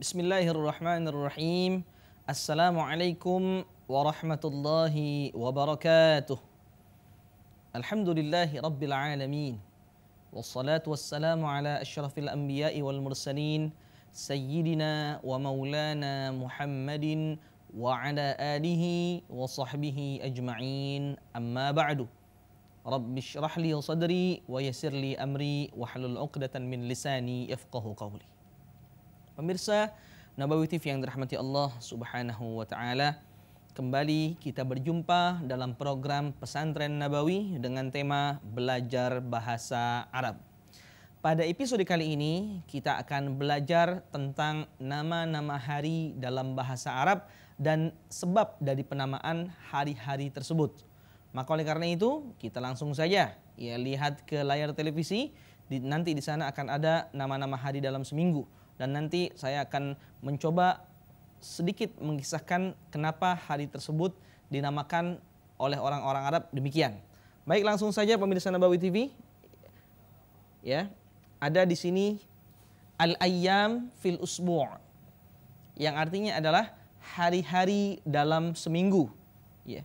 Bismillahirrahmanirrahim. Assalamualaikum warahmatullahi wabarakatuh. Alhamdulillahi rabbil alamin. Wassalatu wassalamu ala asyrafil anbiya'i wal mursalin sayyidina wa maulana Muhammadin wa ala alihi wa sahbihi ajma'in. Amma ba'du. Rabbi syrah li sadri wa yassir li amri wa hlul 'uqdatan min lisani yafqahu qawli. Pemirsa Nabawi TV yang dirahmati Allah Subhanahu wa taala, kembali kita berjumpa dalam program Pesantren Nabawi dengan tema belajar bahasa Arab. Pada episode kali ini kita akan belajar tentang nama-nama hari dalam bahasa Arab dan sebab dari penamaan hari-hari tersebut. Maka oleh karena itu kita langsung saja lihat ke layar televisi. Nanti di sana akan ada nama-nama hari dalam seminggu. Dan nanti saya akan mencoba sedikit mengisahkan kenapa hari tersebut dinamakan oleh orang-orang Arab demikian. Baik, langsung saja pemirsa Nabawi TV. Ya, ada di sini al-ayyam fil usbu', yang artinya adalah hari-hari dalam seminggu. Ya.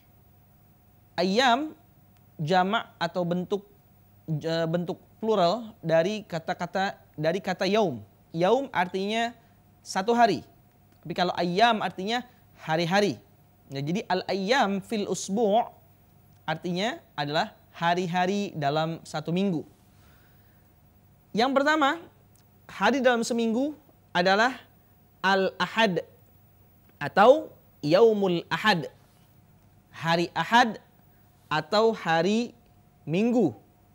Ayyam jamak atau bentuk plural dari kata yaum. Yaum artinya satu hari. Tapi kalau ayyam artinya hari-hari. Nah, jadi al-ayyam fil usbu' artinya adalah hari-hari dalam satu minggu. Yang pertama, hari dalam seminggu adalah al-ahad atau yaumul ahad. Hari Ahad atau hari Minggu.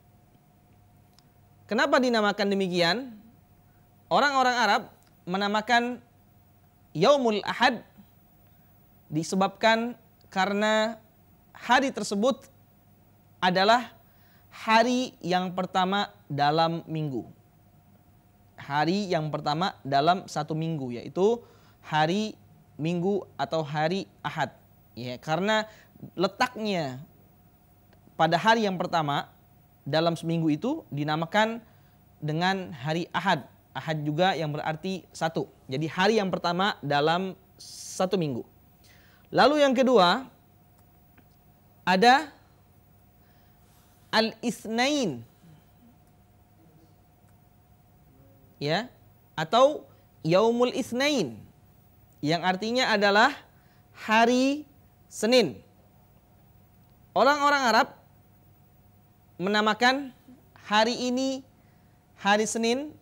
Kenapa dinamakan demikian? Orang-orang Arab menamakan Yaumul Ahad disebabkan karena hari tersebut adalah hari yang pertama dalam minggu. Hari yang pertama dalam satu minggu, yaitu hari Minggu atau hari Ahad. Ya, karena letaknya pada hari yang pertama dalam seminggu itu dinamakan dengan hari Ahad. Ahad juga yang berarti satu. Jadi hari yang pertama dalam satu minggu. Lalu yang kedua ada al-itsnain. Ya, atau yaumul itsnain, yang artinya adalah hari Senin. Orang-orang Arab menamakan hari ini hari Senin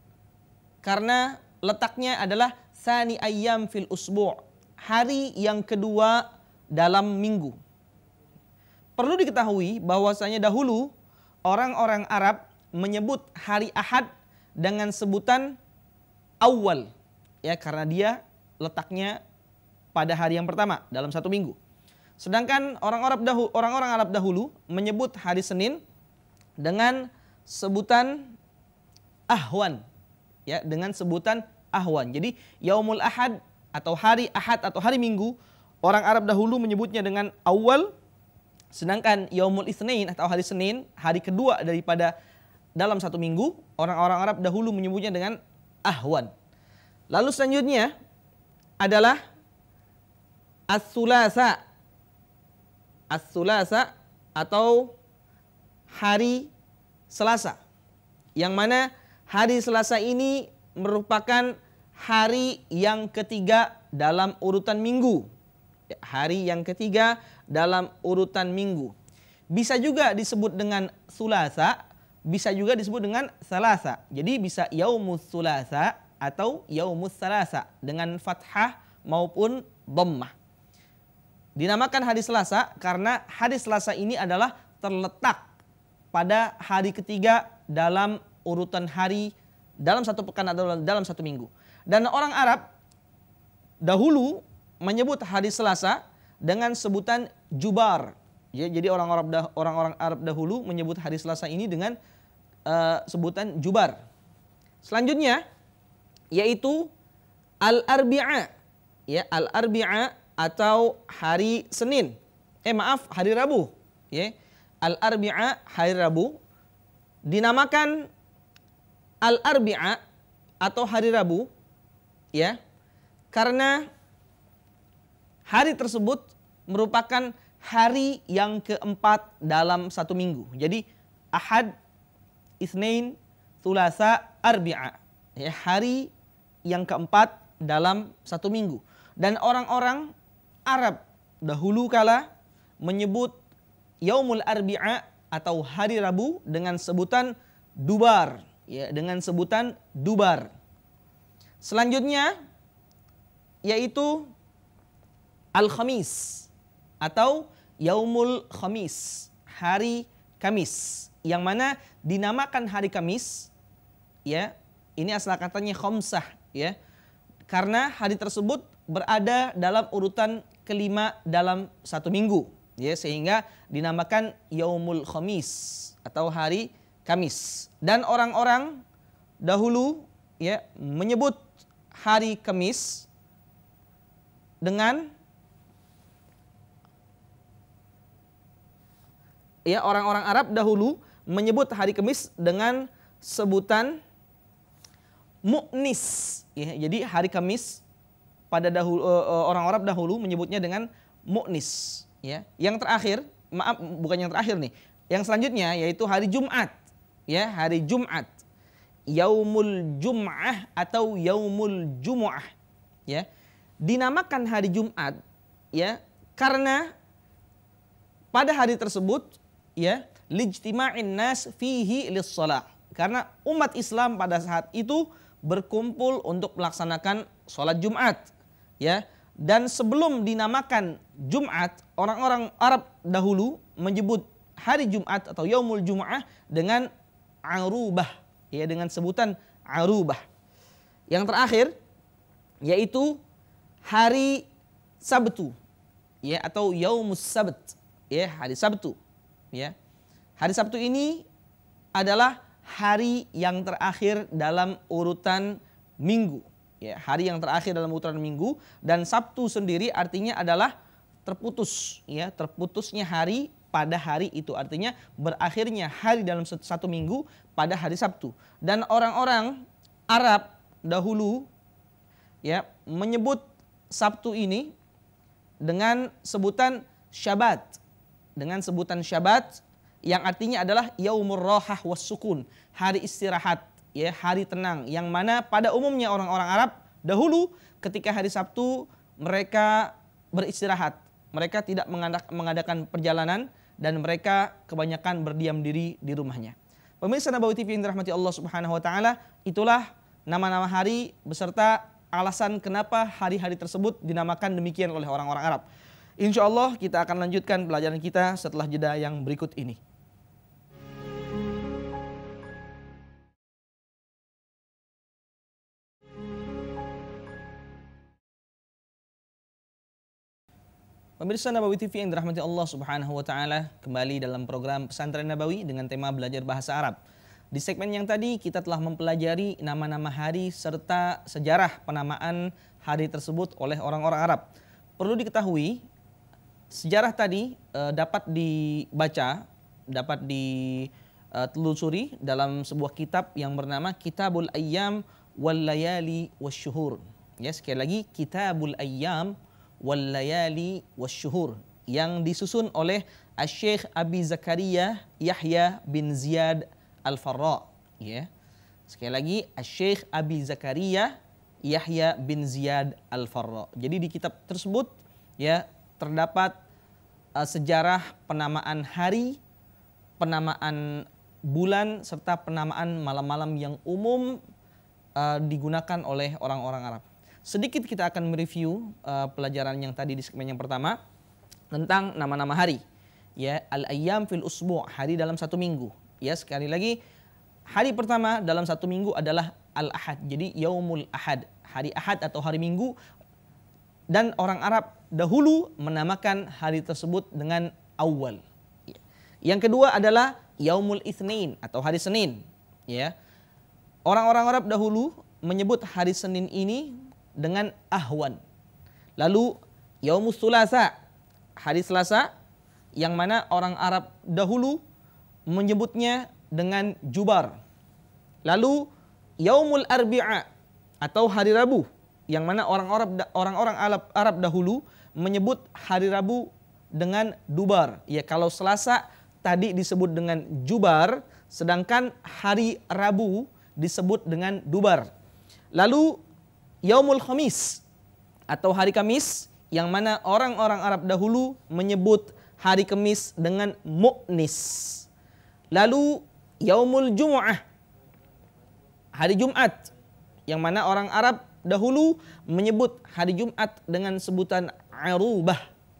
karena letaknya adalah tsani ayyam fil usbu', hari yang kedua dalam minggu. Perlu diketahui bahwasanya dahulu orang-orang Arab menyebut hari Ahad dengan sebutan awal, ya, karena dia letaknya pada hari yang pertama dalam satu minggu. Sedangkan orang-orang Arab dahulu menyebut hari Senin dengan sebutan ahwan, ya, dengan sebutan ahwan. Jadi yaumul ahad atau hari Ahad atau hari Minggu, orang Arab dahulu menyebutnya dengan awal, sedangkan yaumul itsnain atau hari Senin, hari kedua daripada dalam satu minggu, orang-orang Arab dahulu menyebutnya dengan ahwan. Lalu selanjutnya adalah as-sulasa. As-sulasa atau hari Selasa, yang mana hari Selasa ini merupakan hari yang ketiga dalam urutan minggu. Hari yang ketiga dalam urutan minggu. Bisa juga disebut dengan sulasa, bisa juga disebut dengan salasa. Jadi bisa yaumus sulasa atau yaumus salasa dengan fathah maupun dhammah. Dinamakan hari Selasa karena hari Selasa ini adalah terletak pada hari ketiga dalam urutan hari dalam satu pekan atau dalam satu minggu. Dan orang Arab dahulu menyebut hari Selasa dengan sebutan Jubar. Ya, jadi orang-orang Arab dahulu menyebut hari Selasa ini dengan sebutan Jubar. Selanjutnya yaitu Al-Arbi'a. Ya, Al-Arbi'a atau hari Senin. Hari Rabu. Ya. Al-Arbi'a, hari Rabu, dinamakan Al-Arbi'a atau hari Rabu ya, karena hari tersebut merupakan hari yang keempat dalam satu minggu. Jadi Ahad, Itsnain, Tsulasa, Arbi'a. Ya, hari yang keempat dalam satu minggu. Dan orang-orang Arab dahulu kala menyebut Yaumul Arbi'a atau hari Rabu dengan sebutan Dubar, ya, dengan sebutan Dubar. Selanjutnya yaitu Al-Khamis atau Yaumul Khamis, hari Kamis, yang mana dinamakan hari Kamis, ya, ini asal katanya khamsah, ya, karena hari tersebut berada dalam urutan kelima dalam satu minggu, ya, sehingga dinamakan Yaumul Khamis atau hari Kamis. Dan orang-orang dahulu, ya, menyebut hari Kamis dengan, ya, orang-orang Arab dahulu menyebut hari Kamis dengan sebutan Mu'nis, ya. Jadi hari Kamis pada dahulu orang Arab dahulu menyebutnya dengan Mu'nis, ya. Yang terakhir, maaf, bukan yang terakhir nih. Yang selanjutnya yaitu hari Jumat, ya, hari Jumat. Yaumul Jum'ah atau Yaumul Jumu'ah, ya. Dinamakan hari Jumat, ya, karena pada hari tersebut, ya, lijtima'in nas fihi lis-shalah. Karena umat Islam pada saat itu berkumpul untuk melaksanakan sholat Jumat, ya. Dan sebelum dinamakan Jumat, orang-orang Arab dahulu menyebut hari Jumat atau Yaumul Jumu'ah dengan Arubah, ya, dengan sebutan Arubah. Yang terakhir yaitu hari Sabtu, ya, atau Yaumus Sabt, ya, hari Sabtu, ya. Hari Sabtu ini adalah hari yang terakhir dalam urutan minggu, ya, hari yang terakhir dalam urutan minggu. Dan Sabtu sendiri artinya adalah terputus, ya, terputusnya hari pada hari itu, artinya berakhirnya hari dalam satu minggu pada hari Sabtu. Dan orang-orang Arab dahulu, ya, menyebut Sabtu ini dengan sebutan Syabat, dengan sebutan Syabat, yang artinya adalah Yaumur Rahah was Sukun, hari istirahat, ya, hari tenang, yang mana pada umumnya orang-orang Arab dahulu ketika hari Sabtu mereka beristirahat, mereka tidak mengadakan perjalanan dan mereka kebanyakan berdiam diri di rumahnya. Pemirsa Nabawi TV yang dirahmati Allah Subhanahu wa taala, itulah nama-nama hari beserta alasan kenapa hari-hari tersebut dinamakan demikian oleh orang-orang Arab. Insya Allah kita akan lanjutkan pelajaran kita setelah jeda yang berikut ini. Pemirsa Nabawi TV yang dirahmati Allah Subhanahu wa taala, kembali dalam program Pesantren Nabawi dengan tema belajar bahasa Arab. Di segmen yang tadi kita telah mempelajari nama-nama hari serta sejarah penamaan hari tersebut oleh orang-orang Arab. Perlu diketahui, sejarah tadi dapat dibaca, dapat ditelusuri dalam sebuah kitab yang bernama Kitabul Ayyam wal Layali wasyuhur. Ya, sekali lagi Kitabul Ayyam wal Layali wasyuhur yang disusun oleh Asy-Syaikh Abi Zakaria Yahya bin Ziyad Al-Farra, ya. Sekali lagi Asy-Syaikh Abi Zakaria Yahya bin Ziyad Al-Farra. Jadi di kitab tersebut, ya, terdapat sejarah penamaan hari, penamaan bulan serta penamaan malam-malam yang umum digunakan oleh orang-orang Arab. Sedikit kita akan mereview pelajaran yang tadi di segmen yang pertama tentang nama-nama hari. Ya, al-ayyam fil usbu', hari dalam satu minggu. Ya, sekali lagi, hari pertama dalam satu minggu adalah al-ahad. Jadi yaumul ahad, hari ahad atau hari minggu. Dan orang Arab dahulu menamakan hari tersebut dengan awal. Yang kedua adalah yaumul itsnain atau hari Senin. Ya, orang-orang Arab dahulu menyebut hari Senin ini dengan ahwan. Lalu yaumus tsulasa, hari Selasa, yang mana orang Arab dahulu menyebutnya dengan jubar. Lalu yaumul arbi'a atau hari Rabu, yang mana orang-orang Arab dahulu menyebut hari Rabu dengan dubar. Ya, kalau Selasa tadi disebut dengan jubar, sedangkan hari Rabu disebut dengan dubar. Lalu Yaumul Khamis atau hari Kamis, yang mana orang-orang Arab dahulu menyebut hari Kamis dengan mu'nis. Lalu Yaumul Jumu'ah, hari Jumat, yang mana orang Arab dahulu menyebut hari Jumat dengan sebutan Arubah.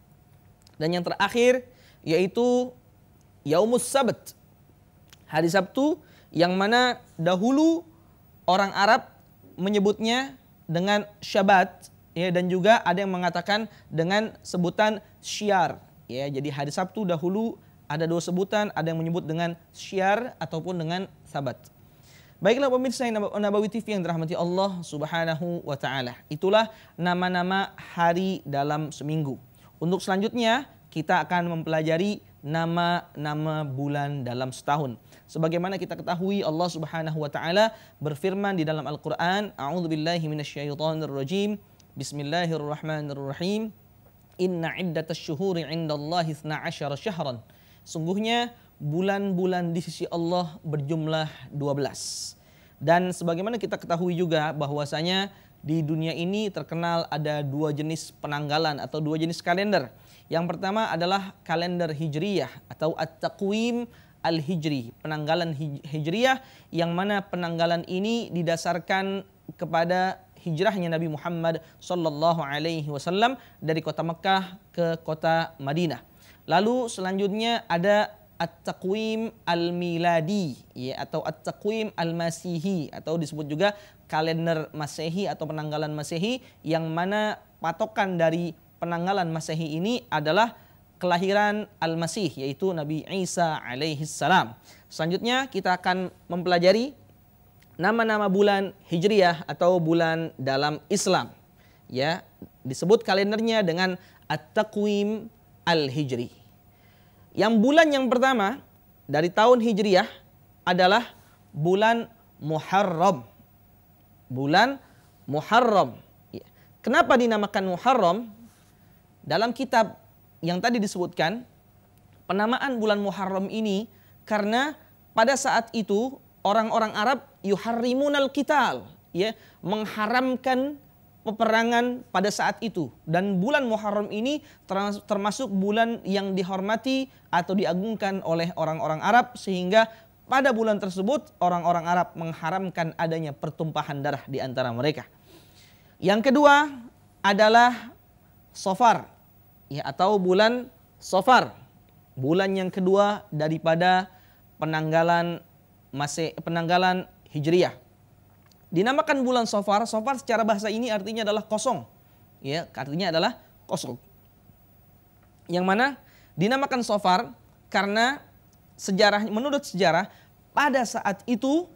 Dan yang terakhir yaitu Yaumus Sabt, hari Sabtu, yang mana dahulu orang Arab menyebutnya dengan Syabat, ya, dan juga ada yang mengatakan dengan sebutan Syiar, ya. Jadi hari Sabtu dahulu ada dua sebutan, ada yang menyebut dengan Syiar ataupun dengan Sabat. Baiklah pemirsa Nabawi TV yang dirahmati Allah Subhanahu wa taala. Itulah nama-nama hari dalam seminggu. Untuk selanjutnya kita akan mempelajari nama-nama bulan dalam setahun. Sebagaimana kita ketahui Allah Subhanahu wa taala berfirman di dalam Al-Qur'an, A'udzubillahi minasyaitonirrajim. Bismillahirrahmanirrahim. Inna iddatasy syuhuri 'indallahi 12 syahran. Sungguhnya bulan-bulan di sisi Allah berjumlah 12. Dan sebagaimana kita ketahui juga bahwasanya di dunia ini terkenal ada dua jenis penanggalan atau dua jenis kalender. Yang pertama adalah kalender Hijriyah atau At-Taqwim Al-Hijri, penanggalan Hijriyah, yang mana penanggalan ini didasarkan kepada hijrahnya Nabi Muhammad sallallahu alaihi wasallam dari kota Mekah ke kota Madinah. Lalu selanjutnya ada At-Taqwim Al-Miladi, ya, atau At-Taqwim Al-Masihi, atau disebut juga kalender Masehi atau penanggalan Masehi, yang mana patokan dari penanggalan Masehi ini adalah kelahiran Al-Masih, yaitu Nabi Isa alaihi salam. Selanjutnya kita akan mempelajari nama-nama bulan Hijriyah atau bulan dalam Islam. Ya, disebut kalendernya dengan At-Taqwim Al-Hijri. Yang bulan yang pertama dari tahun Hijriyah adalah bulan Muharram. Bulan Muharram. Kenapa dinamakan Muharram? Dalam kitab yang tadi disebutkan, penamaan bulan Muharram ini karena pada saat itu orang-orang Arab yuharrimunal qital, ya, mengharamkan peperangan pada saat itu. Dan bulan Muharram ini termasuk bulan yang dihormati atau diagungkan oleh orang-orang Arab, sehingga pada bulan tersebut orang-orang Arab mengharamkan adanya pertumpahan darah di antara mereka. Yang kedua adalah Safar, ya, atau bulan Safar. Bulan yang kedua daripada penanggalan Hijriyah. Dinamakan bulan Safar. Safar secara bahasa ini artinya adalah kosong, ya, artinya adalah kosong. Yang mana dinamakan Safar karena menurut sejarah pada saat itu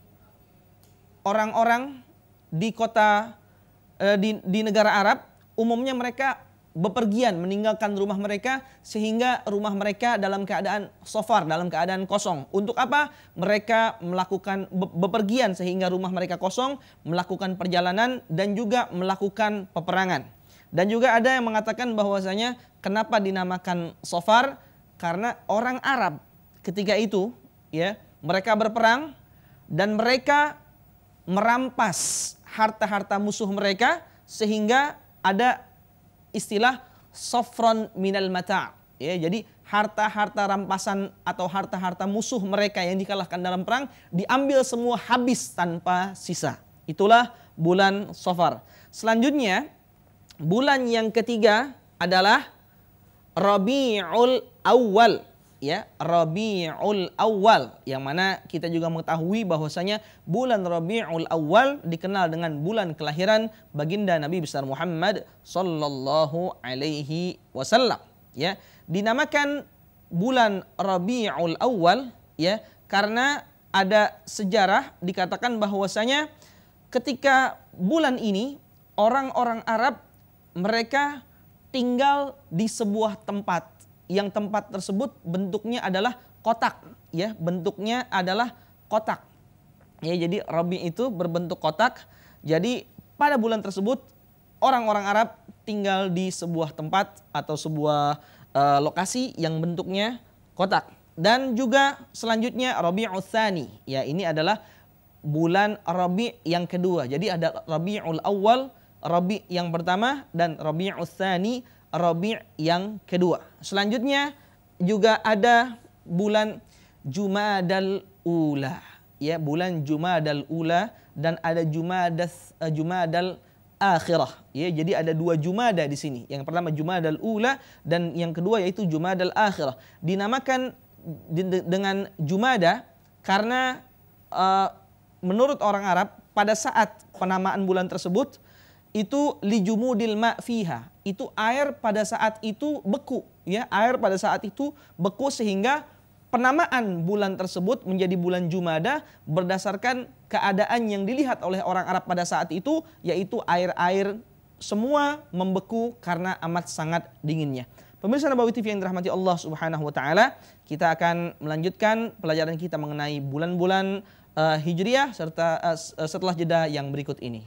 orang-orang di kota di negara Arab umumnya mereka bepergian, meninggalkan rumah mereka, sehingga rumah mereka dalam keadaan safar, dalam keadaan kosong. Untuk apa? Mereka melakukan bepergian sehingga rumah mereka kosong, melakukan perjalanan dan juga melakukan peperangan. Dan juga ada yang mengatakan bahwasanya kenapa dinamakan safar? Karena orang Arab ketika itu, ya, mereka berperang dan mereka merampas harta-harta musuh mereka, sehingga ada istilah safron minal mata', ya, jadi harta-harta rampasan atau harta-harta musuh mereka yang dikalahkan dalam perang diambil semua habis tanpa sisa. Itulah bulan Safar. Selanjutnya bulan yang ketiga adalah Rabiul Awal, ya, Rabiul Awal, yang mana kita juga mengetahui bahwasanya bulan Rabiul Awal dikenal dengan bulan kelahiran baginda Nabi besar Muhammad sallallahu alaihi wasallam, ya. Dinamakan bulan Rabiul Awal, ya, karena ada sejarah dikatakan bahwasanya ketika bulan ini orang-orang Arab mereka tinggal di sebuah tempat, yang tempat tersebut bentuknya adalah kotak, ya, bentuknya adalah kotak, ya. Jadi Rabi itu berbentuk kotak. Jadi pada bulan tersebut orang-orang Arab tinggal di sebuah tempat atau sebuah lokasi yang bentuknya kotak. Dan juga selanjutnya Rabi'ul Tsani, ya ini adalah bulan Rabi' yang kedua. Jadi ada Rabi'ul Awal, Rabi' yang pertama, dan Rabi'ul Tsani, Rabi' yang kedua. Selanjutnya juga ada bulan Jumadal Ula, ya bulan Jumadal Ula, dan ada Jumadal Akhirah, ya jadi ada dua Jumada di sini. Yang pertama Jumadal Ula dan yang kedua yaitu Jumadal Akhirah. Dinamakan dengan Jumada karena menurut orang Arab pada saat penamaan bulan tersebut itu lijumudil ma fiha, itu air pada saat itu beku, ya air pada saat itu beku, sehingga penamaan bulan tersebut menjadi bulan Jumada berdasarkan keadaan yang dilihat oleh orang Arab pada saat itu, yaitu air-air semua membeku karena amat sangat dinginnya. Pemirsa Nabawi TV yang dirahmati Allah Subhanahu wa taala, kita akan melanjutkan pelajaran kita mengenai bulan-bulan Hijriah serta setelah jeda yang berikut ini.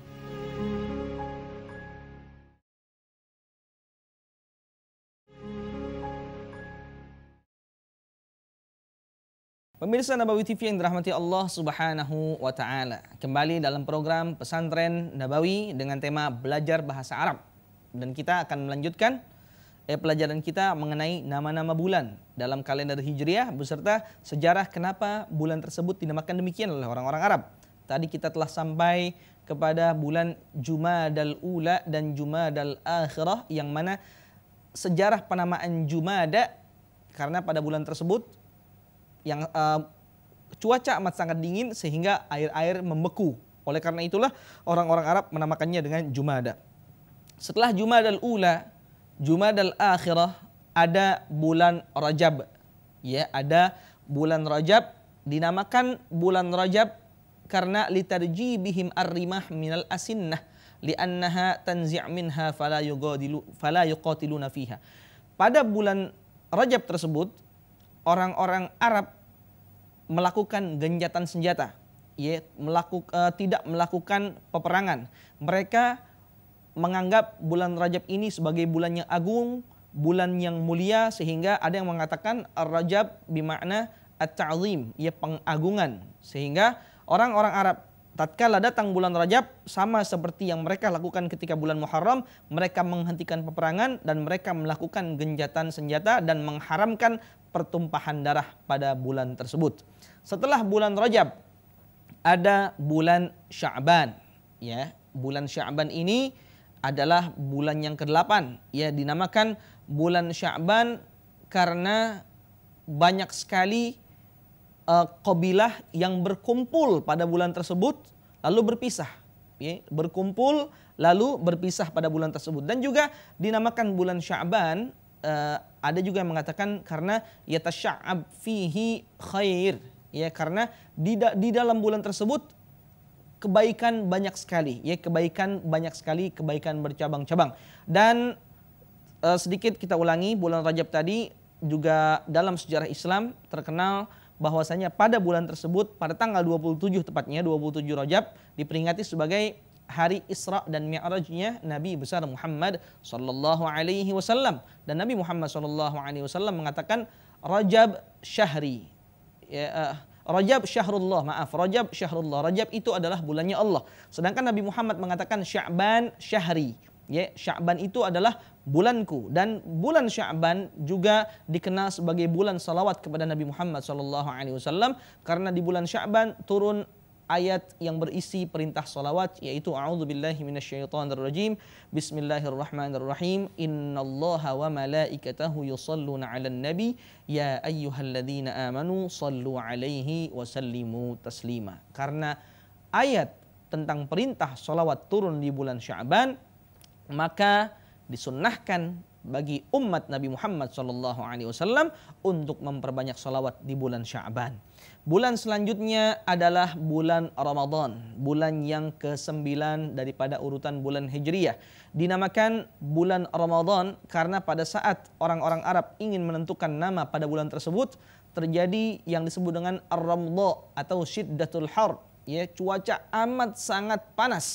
Pemirsa Nabawi TV yang dirahmati Allah Subhanahu wa taala, kembali dalam program Pesantren Nabawi dengan tema belajar bahasa Arab, dan kita akan melanjutkan pelajaran kita mengenai nama-nama bulan dalam kalender Hijriah beserta sejarah kenapa bulan tersebut dinamakan demikian oleh orang-orang Arab. Tadi kita telah sampai kepada bulan Jumadal Ula dan Jumadal Akhirah, yang mana sejarah penamaan Jumada karena pada bulan tersebut yang cuaca amat sangat dingin sehingga air-air membeku. Oleh karena itulah orang-orang Arab menamakannya dengan Jumada. Setelah Jumadal Ula, Jumadal Akhirah, ada bulan Rajab. Ya, ada bulan Rajab, dinamakan bulan Rajab karena litarjibihim ar-rimah minal asinnah li'annaha tanzi' minha fala yuqatiluna fiha. Pada bulan Rajab tersebut orang-orang Arab melakukan genjatan senjata, ya, tidak melakukan peperangan. Mereka menganggap bulan Rajab ini sebagai bulan yang agung, bulan yang mulia, sehingga ada yang mengatakan Ar-Rajab bimakna at-ta'zim, ya pengagungan. Sehingga orang-orang Arab tatkala datang bulan Rajab, sama seperti yang mereka lakukan ketika bulan Muharram, mereka menghentikan peperangan dan mereka melakukan genjatan senjata dan mengharamkan pertumpahan darah pada bulan tersebut. Setelah bulan Rajab ada bulan Sya'ban, ya. Bulan Sya'ban ini adalah bulan yang ke-8, ya, dinamakan bulan Sya'ban karena banyak sekali qabilah yang berkumpul pada bulan tersebut lalu berpisah, ya, berkumpul lalu berpisah pada bulan tersebut. Dan juga dinamakan bulan Sya'ban, ada juga yang mengatakan karena yatasya'ab fihi khair, ya, karena di dalam bulan tersebut kebaikan banyak sekali, ya, kebaikan banyak sekali, kebaikan bercabang-cabang. Dan sedikit kita ulangi, bulan Rajab tadi juga dalam sejarah Islam terkenal bahwasanya pada bulan tersebut pada tanggal 27 tepatnya 27 Rajab diperingati sebagai hari Isra dan Mi'rajnya Nabi besar Muhammad sallallahu alaihi wasallam. Dan Nabi Muhammad sallallahu alaihi wasallam mengatakan Rajab syahri, ya, Rajab syahrullah, maaf, Rajab syahrullah. Rajab itu adalah bulannya Allah. Sedangkan Nabi Muhammad mengatakan Sya'ban syahri, ya, Sya'ban itu adalah bulanku. Dan bulan Sya'ban juga dikenal sebagai bulan salawat kepada Nabi Muhammad SAW karena di bulan Sya'ban turun ayat yang berisi perintah salawat, yaitu a'udzubillahi minasyaitonirrajim, bismillahirrahmanirrahim, innallaha wa malaikatahu yusalluna 'alan nabi ya ayyuhalladzina amanu sallu 'alaihi wa sallimu taslima. Karena ayat tentang perintah salawat turun di bulan Sya'ban, maka disunnahkan bagi umat Nabi Muhammad SAW untuk memperbanyak salawat di bulan Sya'ban. Bulan selanjutnya adalah bulan Ramadan, bulan yang ke-9 daripada urutan bulan Hijriyah. Dinamakan bulan Ramadan karena pada saat orang-orang Arab ingin menentukan nama pada bulan tersebut, terjadi yang disebut dengan Ar-Ramdha atau Syiddatul Har, ya, cuaca amat sangat panas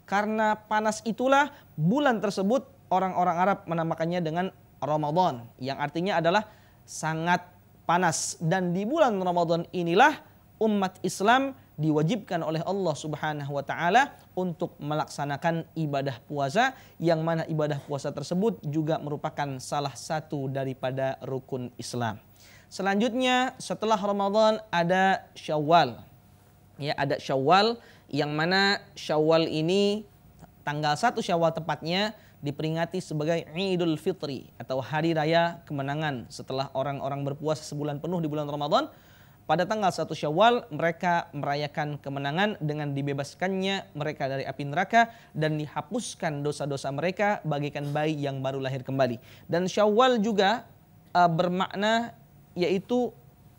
Karena panas itulah bulan tersebut orang-orang Arab menamakannya dengan Ramadan, yang artinya adalah sangat panas. Dan di bulan Ramadan inilah umat Islam diwajibkan oleh Allah Subhanahu wa taala untuk melaksanakan ibadah puasa, yang mana ibadah puasa tersebut juga merupakan salah satu daripada rukun Islam. Selanjutnya setelah Ramadan ada Syawal. Ya, ada Syawal, yang mana Syawal ini tanggal 1 Syawal tepatnya diperingati sebagai Idul Fitri atau hari raya kemenangan. Setelah orang-orang berpuasa sebulan penuh di bulan Ramadan, pada tanggal 1 Syawal mereka merayakan kemenangan dengan dibebaskannya mereka dari api neraka dan dihapuskan dosa-dosa mereka bagaikan bayi yang baru lahir kembali. Dan Syawal juga bermakna yaitu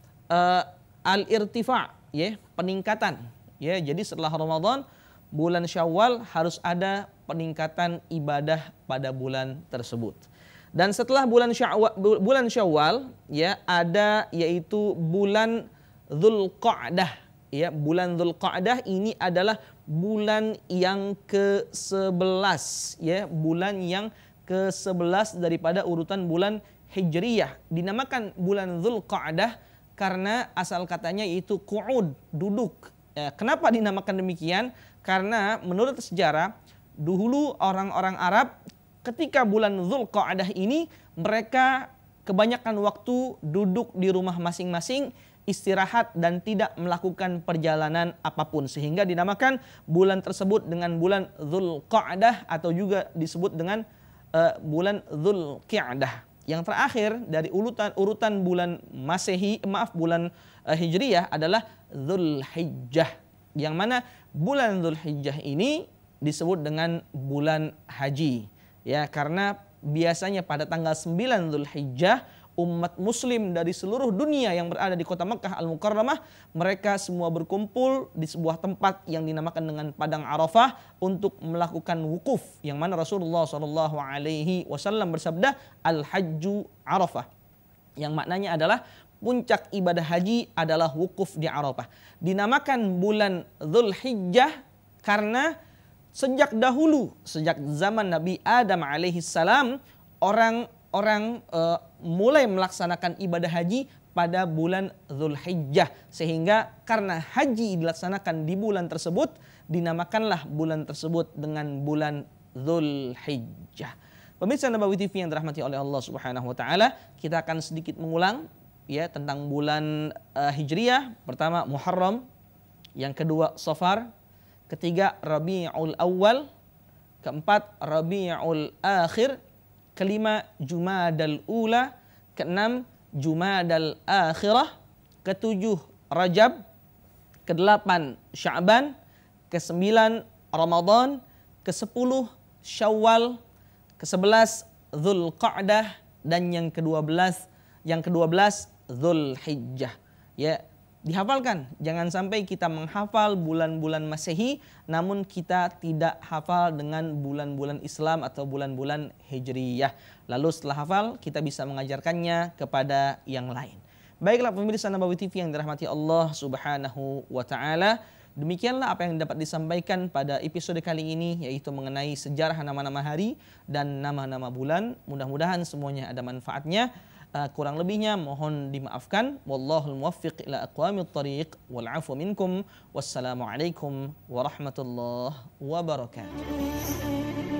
al-irtifa, ya, peningkatan. Ya, jadi setelah Ramadan, bulan Syawal harus ada peningkatan ibadah pada bulan tersebut. Dan setelah bulan Syawal, ya, ada yaitu bulan Dzulqa'dah. Ya, bulan Dzulqa'dah ini adalah bulan yang ke-11, ya, bulan yang ke-11 daripada urutan bulan Hijriyah. Dinamakan bulan Dzulqa'dah karena asal katanya yaitu qu'ud, duduk. Kenapa dinamakan demikian? Karena menurut sejarah, dahulu orang-orang Arab ketika bulan Dzulqa'dah ini mereka kebanyakan waktu duduk di rumah masing-masing, istirahat dan tidak melakukan perjalanan apapun, sehingga dinamakan bulan tersebut dengan bulan Dzulqa'dah atau juga disebut dengan bulan Dzulqi'dah. Yang terakhir dari urutan bulan bulan Hijriyah adalah Dzulhijjah, yang mana bulan Dzulhijjah ini disebut dengan bulan haji, ya, karena biasanya pada tanggal 9 Dzulhijjah umat muslim dari seluruh dunia yang berada di kota Makkah Al-Mukarramah, mereka semua berkumpul di sebuah tempat yang dinamakan dengan Padang Arafah untuk melakukan wukuf, yang mana Rasulullah SAW bersabda, Al-Hajju Arafah, yang maknanya adalah puncak ibadah haji adalah wukuf di Arafah. Dinamakan bulan Dzulhijjah karena sejak dahulu, sejak zaman Nabi Adam alaihissalam, orang mulai melaksanakan ibadah haji pada bulan Dzulhijjah, sehingga karena haji dilaksanakan di bulan tersebut, dinamakanlah bulan tersebut dengan bulan Dzulhijjah. Pemirsa Nabawi TV yang dirahmati oleh Allah Subhanahu wa taala, kita akan sedikit mengulang, ya, tentang bulan Hijriyah. Pertama Muharram, yang kedua Safar, ketiga Rabiul Awal, keempat Rabiul Akhir, kelima Jumadal Ula, keenam Jumadal Akhirah, ketujuh Rajab, kedelapan Sya'ban, kesembilan Ramadan, kesepuluh Syawal, kesebelas Dzulqa'dah, dan yang kedua-belas Dzulhijjah. Ya, dihafalkan. Jangan sampai kita menghafal bulan-bulan Masehi namun kita tidak hafal dengan bulan-bulan Islam atau bulan-bulan Hijriyah. Lalu setelah hafal kita bisa mengajarkannya kepada yang lain. Baiklah pemirsa Nabawi TV yang dirahmati Allah Subhanahu wa taala, demikianlah apa yang dapat disampaikan pada episode kali ini, yaitu mengenai sejarah nama-nama hari dan nama-nama bulan. Mudah-mudahan semuanya ada manfaatnya. Kurang lebihnya mohon dimaafkan. Wallahul muwaffiq ila aqwamit thariq wal 'afwu minkum. Wassalamualaikum warahmatullahi wabarakatuh.